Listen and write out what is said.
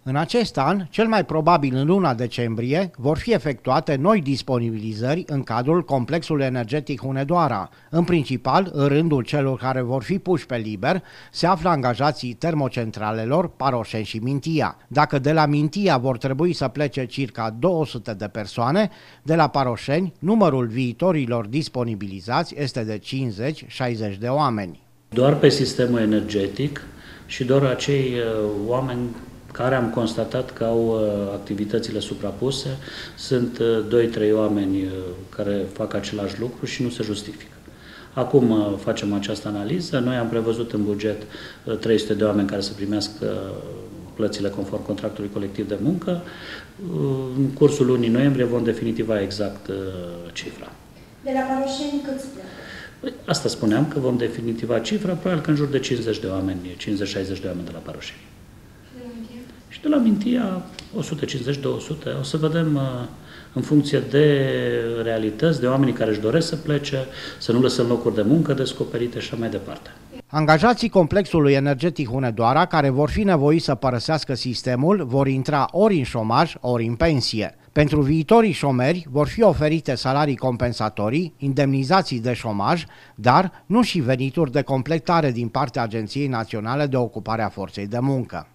În acest an, cel mai probabil în luna decembrie, vor fi efectuate noi disponibilizări în cadrul complexului energetic Hunedoara. În principal, în rândul celor care vor fi puși pe liber, se află angajații termocentralelor Paroșeni și Mintia. Dacă de la Mintia vor trebui să plece circa 200 de persoane, de la Paroșeni, numărul viitorilor disponibilizați este de 50-60 de oameni. Doar pe sistemul energetic și doar acei oameni care am constatat că au activitățile suprapuse, sunt 2-3 oameni care fac același lucru și nu se justifică. Acum facem această analiză, noi am prevăzut în buget 300 de oameni care să primească plățile conform contractului colectiv de muncă. În cursul lunii noiembrie vom definitiva exact cifra. De la Paroșeni câți plecă? Asta spuneam, că vom definitiva cifra, probabil că în jur de 50 de oameni, 50-60 de oameni de la Paroșeni. Și de la Mintia 150-200, o să vedem în funcție de realități, de oamenii care își doresc să plece, să nu lăsăm locuri de muncă descoperite și așa mai departe. Angajații complexului energetic Hunedoara, care vor fi nevoiți să părăsească sistemul, vor intra ori în șomaj, ori în pensie. Pentru viitorii șomeri vor fi oferite salarii compensatorii, indemnizații de șomaj, dar nu și venituri de completare din partea Agenției Naționale de Ocupare a Forței de Muncă.